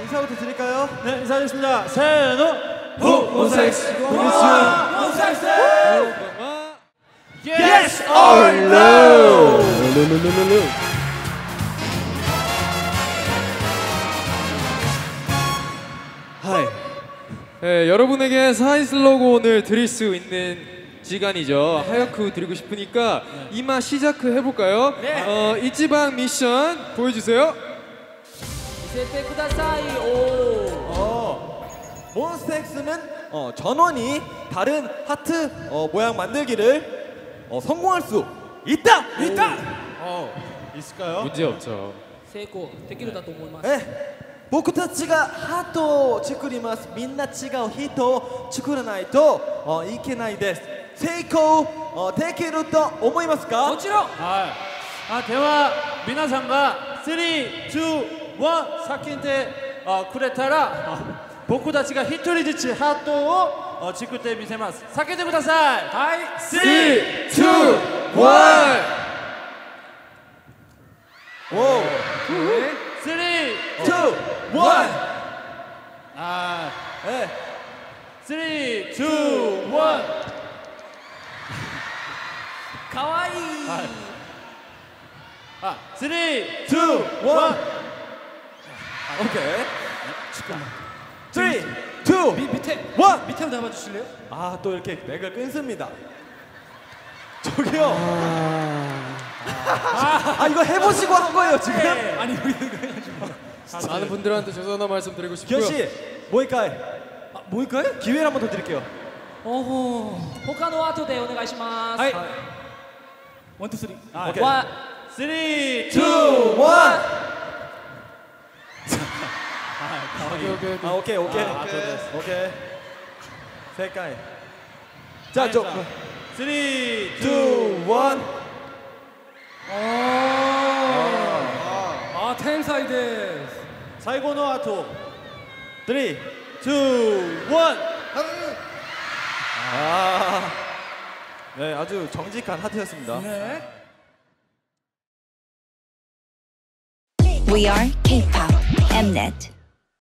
인사부터 드릴까요? 네, 인사드리겠습니다. 세노 호섹스 호섹스 Yes or no? 하이. 네, 여러분에게 사인 슬로건을 드릴 수 있는 시간이죠. 하야쿠 드리고 싶으니까 이마 시작해 볼까요? 네. 이지방 미션 보여주세요. 이세테 쿠다사이. 오. 몬스타엑스는 전원이 다른 하트 모양 만들기를 성공할 수 있다. 있을까요? 문제 없죠. 成功できるだと思います。 僕たちがハートを作ります。みんな違う人を作らないといけないです。成功できると思いますか？ もちろん。 はい。では皆さんが3、2、1叫んでくれたら僕たちが一人ずつハートを作ってみせます。叫んでください。はい。3、2、1。 おお。 3、2、1。3、2、1。 かわいい。 3、2、1。 오케이. 잠깐만. 3, 2, 1. 밑에 잡아주실래요? 또 이렇게 맥을 끊습니다. 저기요. 이거 해보시고 한 거예요 지금? 아니 여기 해가지고. 많은 분들한테 죄송한 말씀 드리고 싶고요. 기현 씨, 모이카이. 모이카이? 기회를 한 번 더 드릴게요. 他の後でお願いします。 はい。 ワン、ツー、スリー。 オッケー。 ワン、 3、 2、 2, 1. 오케이. 오케이. 색깔. 자, 3、 2、 2, 1. 텐사이です。 最後の後。 3, 2、1。 네, 아주 정직한 하트였습니다. We are K-pop Mnet.